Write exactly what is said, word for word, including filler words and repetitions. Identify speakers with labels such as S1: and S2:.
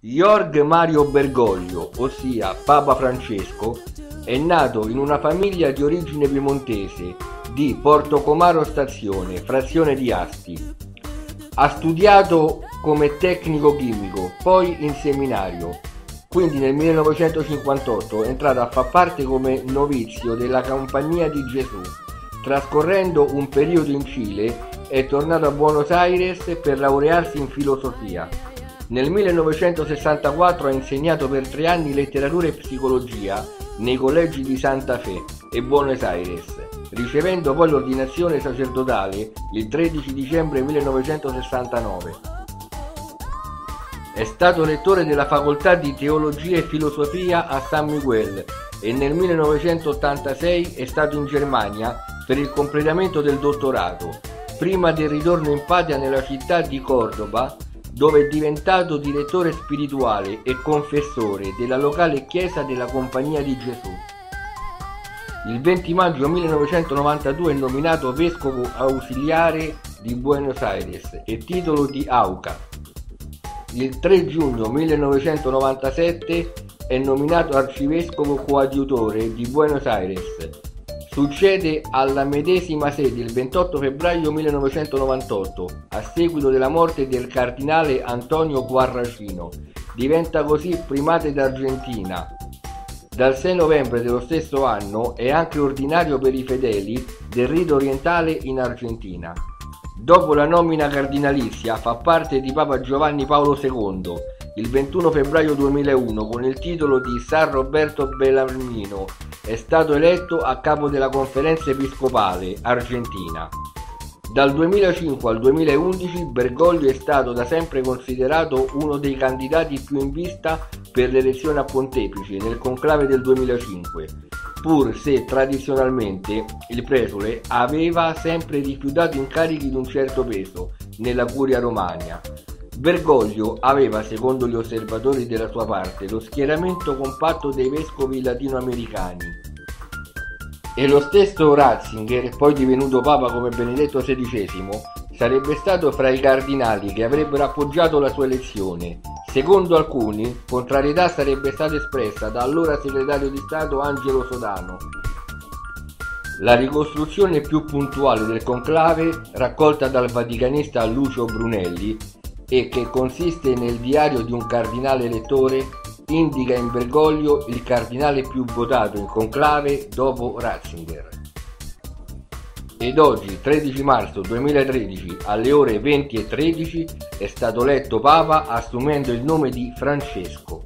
S1: Jorge Mario Bergoglio, ossia Papa Francesco, è nato in una famiglia di origine piemontese di Portocomaro Stazione, frazione di Asti. Ha studiato come tecnico chimico, poi in seminario, quindi nel millenovecentocinquantotto è entrato a far parte come novizio della Compagnia di Gesù. Trascorrendo un periodo in Cile, è tornato a Buenos Aires per laurearsi in filosofia. Nel millenovecentosessantaquattro ha insegnato per tre anni letteratura e psicologia nei collegi di Santa Fe e Buenos Aires, ricevendo poi l'ordinazione sacerdotale il tredici dicembre millenovecentosessantanove. È stato lettore della facoltà di teologia e filosofia a San Miguel e nel millenovecentottantasei è stato in Germania per il completamento del dottorato, prima del ritorno in patria nella città di Cordoba, dove è diventato direttore spirituale e confessore della locale chiesa della Compagnia di Gesù. Il venti maggio millenovecentonovantadue è nominato vescovo ausiliare di Buenos Aires e titolo di Auca. Il tre giugno millenovecentonovantasette è nominato arcivescovo coadiutore di Buenos Aires. Succede alla medesima sede il ventotto febbraio millenovecentonovantotto, a seguito della morte del cardinale Antonio Guarracino. Diventa così primate d'Argentina. Dal sei novembre dello stesso anno è anche ordinario per i fedeli del rito orientale in Argentina. Dopo la nomina cardinalizia fa parte di Papa Giovanni Paolo secondo il ventuno febbraio duemilauno con il titolo di San Roberto Bellarmino. È stato eletto a capo della Conferenza Episcopale Argentina. Dal duemilacinque al duemilaundici Bergoglio è stato da sempre considerato uno dei candidati più in vista per l'elezione a pontefice nel conclave del duemilacinque, pur se tradizionalmente il presule aveva sempre rifiutato incarichi di un certo peso nella curia romana. Bergoglio aveva, secondo gli osservatori della sua parte, lo schieramento compatto dei vescovi latinoamericani. E lo stesso Ratzinger, poi divenuto papa come Benedetto sedicesimo, sarebbe stato fra i cardinali che avrebbero appoggiato la sua elezione. Secondo alcuni, contrarietà sarebbe stata espressa da allora segretario di Stato Angelo Sodano. La ricostruzione più puntuale del conclave, raccolta dal vaticanista Lucio Brunelli, e che consiste nel diario di un cardinale elettore, indica in Bergoglio il cardinale più votato in conclave dopo Ratzinger. Ed oggi, tredici marzo duemilatredici, alle ore venti e tredici, è stato eletto Papa assumendo il nome di Francesco.